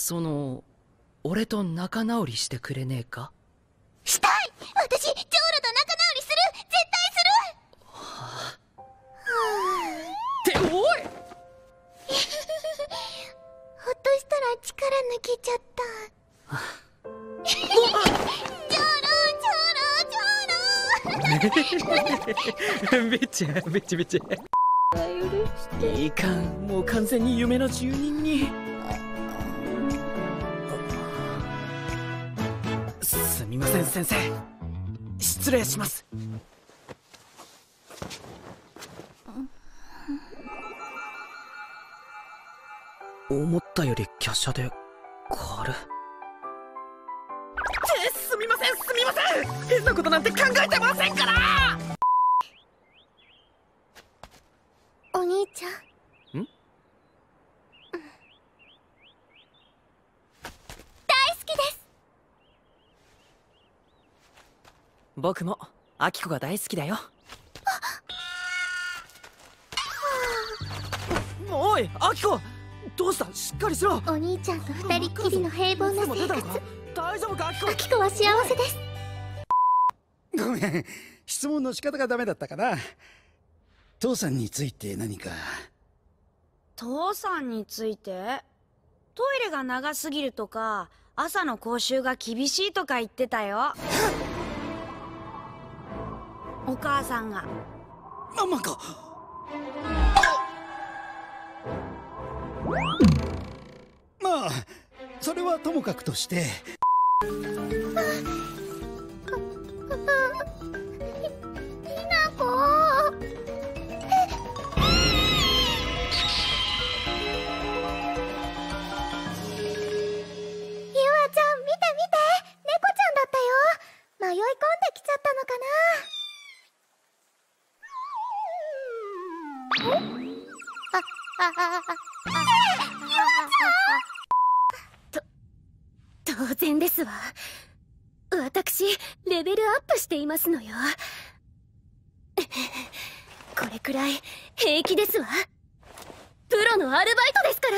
俺と仲直りしてくれねえか？ したい。私ジョーロと仲直りする。絶対する。 っておいほっとしたら力抜けちゃった。ジョーロべっちゃべっちゃべっちゃ。いいかん、もう完全に夢の住人に。すみません先生、失礼します。思ったより華奢で軽。すみませんすみません、変なことなんて考えてませんから。 お兄ちゃん。大好きです。 僕もアキコが大好きだよ。おいアキコ、どうした？しっかりしろ。 お兄ちゃんと二人っきりの平凡な生活。 大丈夫かアキコ？ アキコは幸せです。 ごめん、質問の仕方がダメだったかな。父さんについて何か。 父さんについて？トイレが長すぎるとか朝の講習が厳しいとか言ってたよ。お母さんが。 ママか。まあそれはともかくとして。 迷い込んできちゃったのかな。当然ですわ。私レベルアップしていますのよ。これくらい平気ですわ。プロのアルバイトですから。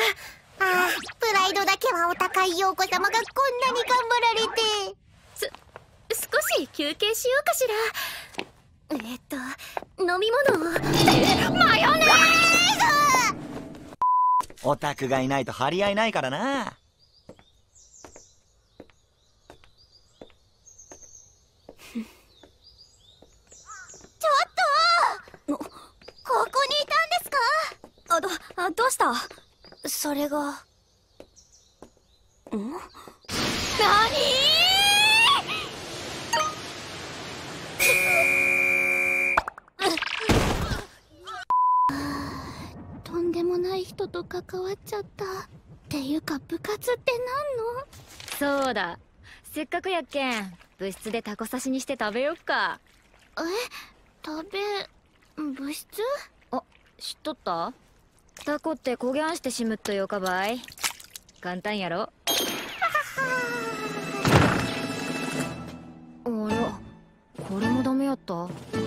ああ、プライドだけはお高い陽子様がこんなに頑張られて。少し休憩しようかしら。飲み物を。マヨネーズ。 オタクがいないと張り合いないからな。 ちょっと、ここにいたんですか？ どうした？それが。 何？とんでもない人と関わっちゃった。っていうか部活って何の？ そうだ、せっかくやっけん部室でタコ刺しにして食べよっか。 部室？ あ、知っとった？タコって焦げんしてしむっとよかばい。簡単やろ。あら、これもダメやった？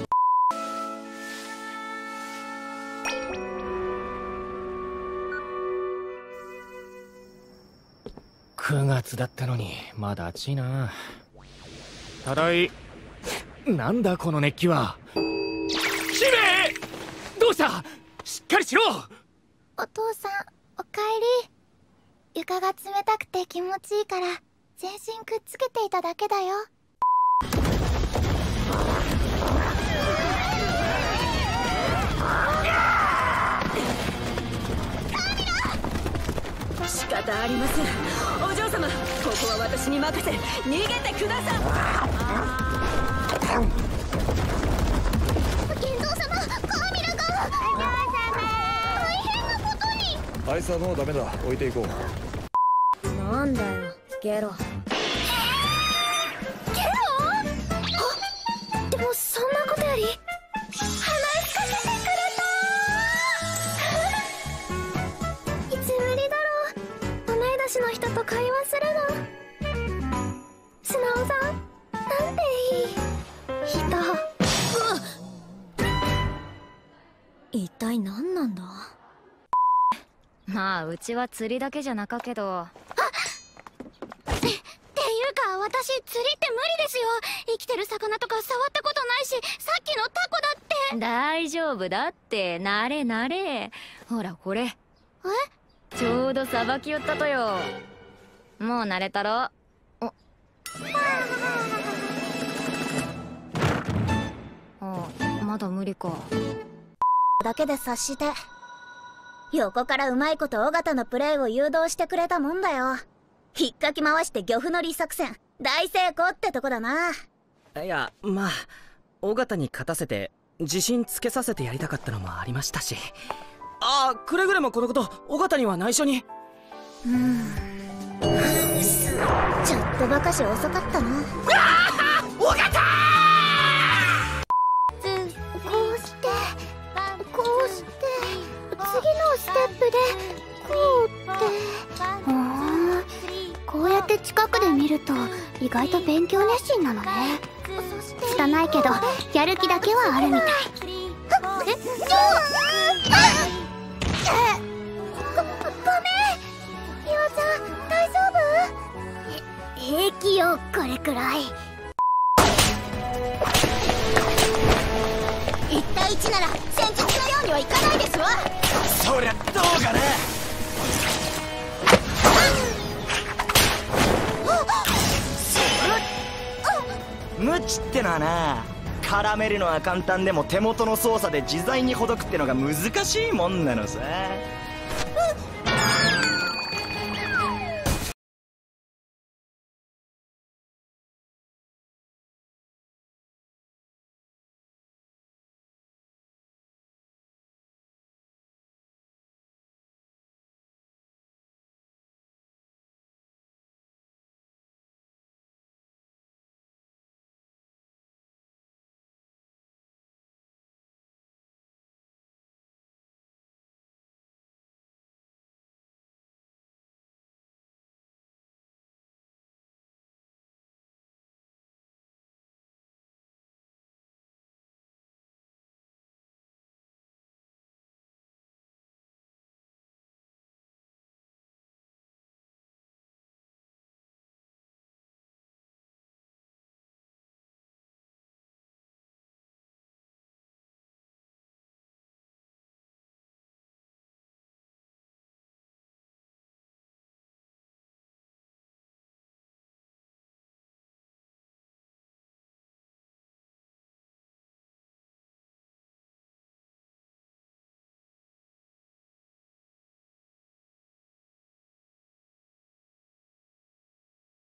9月だったのにまだ暑いな。ただい。なんだこの熱気は。姫、どうした？しっかりしろ。 お父さん、おかえり。床が冷たくて気持ちいいから全身くっつけていただけだよ。 仕方ありません。お嬢様、ここは私に任せ逃げてください。 玄三様、カーミラが。お嬢様、大変なことに。 あいつはもうダメだ、置いていこう。 なんだよゲロ。 ゲロ？でもそんなことより話しかけてくれた。いつぶりだろう、同い年の人と会話するの。素直さん、なんていい人。 一体何なんだ。まあうちは釣りだけじゃなかけど。 あ、 か私釣りって無理ですよ。生きてる魚とか触ったことないし、さっきのタコだって。 大丈夫だって、慣れ慣れ。ほらこれ。ちょうどさばきよったとよ。もう慣れたろ。まだ無理か。 だけで察して、横からうまいこと尾形のプレイを誘導してくれたもんだよ。引っかき回して漁夫の利作戦大成功ってとこだな。 いや、まあ尾形に勝たせて自信つけさせてやりたかったのもありましたし。ああ、くれぐれもこのこと尾形には内緒に。 ちょっとばかし遅かったな。 尾形こうして次のステップでこうって、こうやって近くで見ると意外と勉強熱心なのね。拙いけどやる気だけはあるみたい。ごめん、ひよちゃん大丈夫？平気よ、これくらい。1対1なら戦術のようにはいかないですわ。 そりゃどうかな。無知ってのはな、絡めるのは簡単でも手元の操作で自在にほどくってのが難しいもんなのさ。